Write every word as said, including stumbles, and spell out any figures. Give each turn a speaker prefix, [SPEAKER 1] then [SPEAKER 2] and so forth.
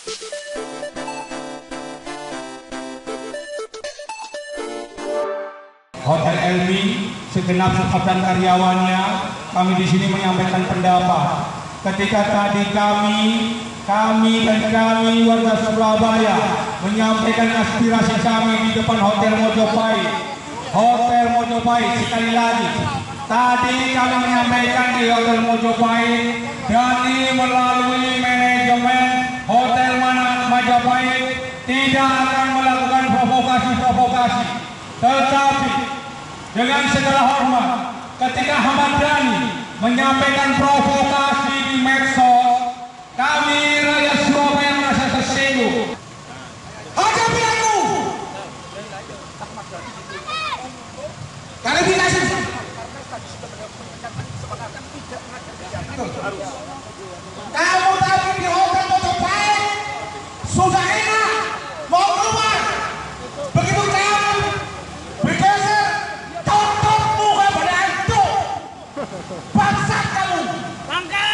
[SPEAKER 1] Hotel Elmi, segenap staf dan karyawannya, kami di sini menyampaikan pendapat. Ketika tadi kami, kami dan kami warga Surabaya menyampaikan aspirasi kami di depan Hotel Mojopahit. Hotel Mojopahit, sekali lagi, tadi kami menyampaikan di Hotel Mojopahit dan ini melalui manajemen Hotel Mojopahit tidak akan melakukan provokasi-provokasi, tetapi dengan segala hormat, ketika Ahmad Dhani menyampaikan provokasi di medsos, kami rakyat Surabaya merasa tersinggung. Hadapi aku! Klarifikasi. Kamu tadi di Hotel Mojopahit sudah enak, mau keluar. Begitu kamu bergeser, tutup muka pada itu. Bangsat kamu. Bangka.